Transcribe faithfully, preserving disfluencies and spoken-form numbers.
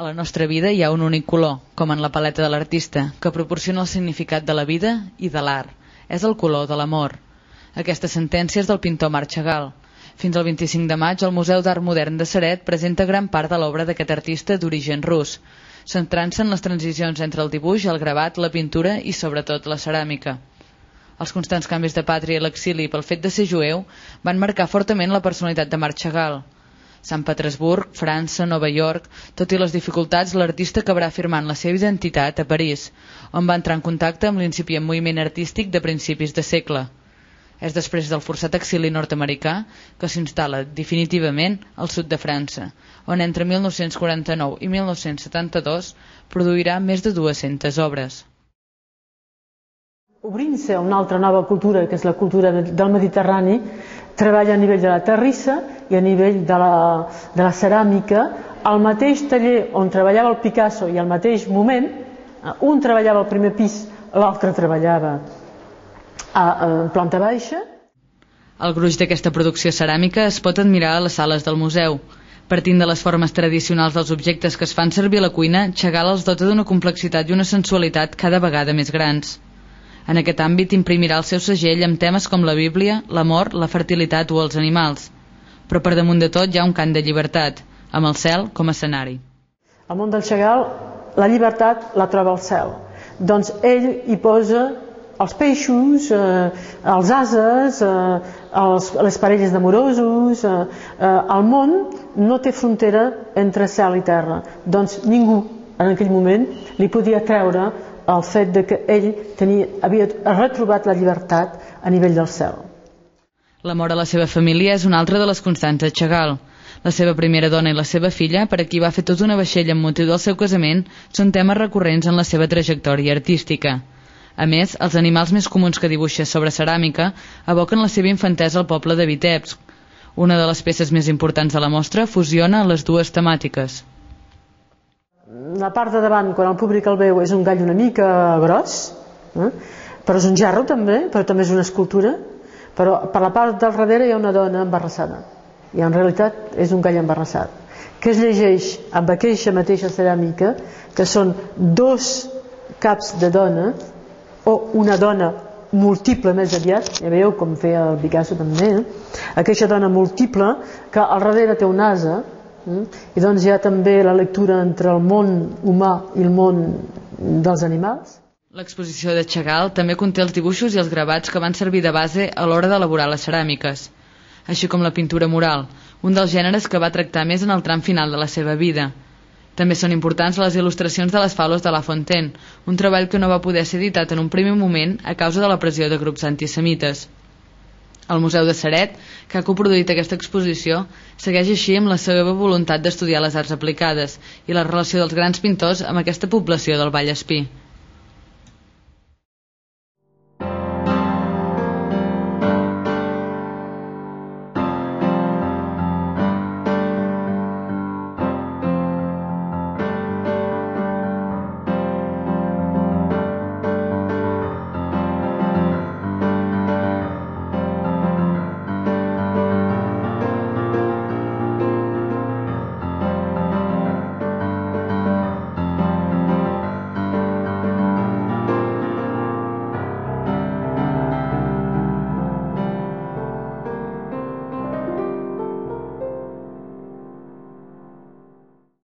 A la nostra vida hi ha un únic color, com en la paleta de l'artista, que proporciona el significat de la vida i de l'art. És el color de l'amor. Aquesta sentència és del pintor Marc Chagall. Fins al vint-i-cinc de maig, el Museu d'Art Modern de Ceret presenta gran part de l'obra d'aquest artista d'origen rus, centrant-se en les transicions entre el dibuix, el gravat, la pintura i, sobretot, la ceràmica. Els constants canvis de pàtria i l'exili pel fet de ser jueu van marcar fortament la personalitat de Marc Chagall. Sant Petersburg, França, Nova York, tot i les dificultats, l'artista acabarà afirmant la seva identitat a París, on va entrar en contacte amb l'incipient moviment artístic de principis de segle. És després del forçat exili nord-americà que s'instal·la definitivament al sud de França, on entre mil nou-cents quaranta-nou i mil nou-cents setanta-dos produirà més de dues-centes obres. Obrint-se a una altra nova cultura, que és la cultura del Mediterrani, treballa a nivell de la terrissa i a nivell de la, de la ceràmica. Al mateix taller on treballava el Picasso i al mateix moment, un treballava al primer pis, l'altre treballava a, a planta baixa. El gruix d'aquesta producció ceràmica es pot admirar a les sales del museu. Partint de les formes tradicionals dels objectes que es fan servir a la cuina, Chagall els dota d'una complexitat i una sensualitat cada vegada més grans. En aquest àmbit imprimirà el seu segell amb temes com la Bíblia, l'amor, la fertilitat o els animals. Però per damunt de tot hi ha un cant de llibertat, amb el cel com a escenari. Al món del Chagall, la llibertat la troba al cel. Doncs ell hi posa els peixos, eh, els ases, eh, els, les parelles d'amorosos. Eh, eh, el món no té frontera entre cel i terra. Doncs ningú en aquell moment li podia treure el fet de que ell tenia, havia retrobat la llibertat a nivell del cel. L'amor a la seva família és una altra de les constants de Chagall. La seva primera dona i la seva filla, per a qui va fer tota una vaixella amb motiu del seu casament, són temes recurrents en la seva trajectòria artística. A més, els animals més comuns que dibuixa sobre ceràmica evoquen la seva infantesa al poble de Vitebsk. Una de les peces més importants de la mostra fusiona les dues temàtiques. La part de davant, quan el públic el veu, és un gall una mica gros, eh? però és un gerro també, però també és una escultura, però per la part del darrere hi ha una dona embarassada, i en realitat és un gall embarassat, que es llegeix amb aquesta mateixa ceràmica, que són dos caps de dona, o una dona múltiple més aviat, ja veieu com feia el Picasso també, eh? Aquesta dona múltiple, que al darrere té un ase, i doncs hi ha també la lectura entre el món humà i el món dels animals. L'exposició de Chagall també conté els dibuixos i els gravats que van servir de base a l'hora d'elaborar les ceràmiques, així com la pintura mural, un dels gèneres que va tractar més en el tram final de la seva vida. També són importants les il·lustracions de les faules de La Fontaine, un treball que no va poder ser editat en un primer moment a causa de la pressió de grups antisemites. El Museu de Ceret, que ha coproduït aquesta exposició, segueix així amb la seva voluntat d'estudiar les arts aplicades i la relació dels grans pintors amb aquesta població del Vallespir.